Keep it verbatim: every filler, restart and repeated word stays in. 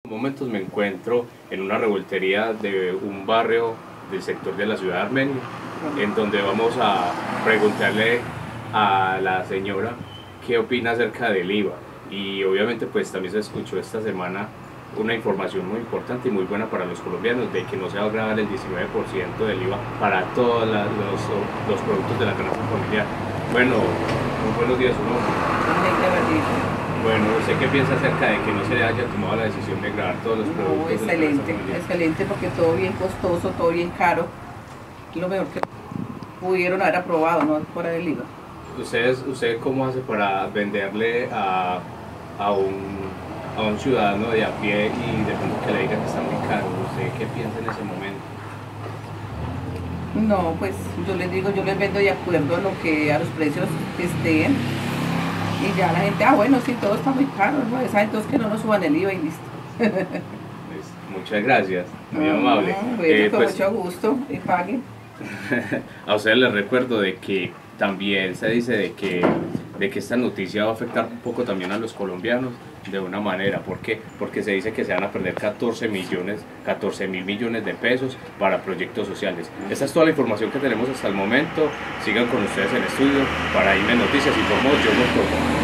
En estos momentos me encuentro en una revoltería de un barrio del sector de la ciudad de Armenia, en donde vamos a preguntarle a la señora qué opina acerca del I V A. Y obviamente pues también se escuchó esta semana una información muy importante y muy buena para los colombianos de que no se va a grabar el diecinueve por ciento del I V A para todos la, los, los productos de la canasta familiar. Bueno, muy buenos días, uno. Bueno, ¿usted qué piensa acerca de que no se le haya tomado la decisión de grabar todos los productos? No, excelente, excelente, porque todo bien costoso, todo bien caro. Lo mejor que pudieron haber aprobado, no fuera del I V A. ¿Ustedes, ¿Usted cómo hace para venderle a, a, un, a un ciudadano de a pie y de pronto que le diga que está muy caro? ¿Usted qué piensa en ese momento? No, pues yo les digo, yo les vendo de acuerdo a lo que, a los precios que estén. Y ya la gente, ah bueno, sí, todo está muy caro, ¿no? Esa entonces que no nos suban el I V A y listo. Pues, muchas gracias, muy amable. Bueno, eh, con pues, mucho gusto, y paguen. A ustedes les recuerdo de que también se dice de que, de que esta noticia va a afectar un poco también a los colombianos de una manera. ¿Por qué? Porque se dice que se van a perder catorce millones, catorce mil millones de pesos para proyectos sociales. Esta es toda la información que tenemos hasta el momento. Sigan con ustedes en el estudio. Para I M E Noticias informó John Montoya.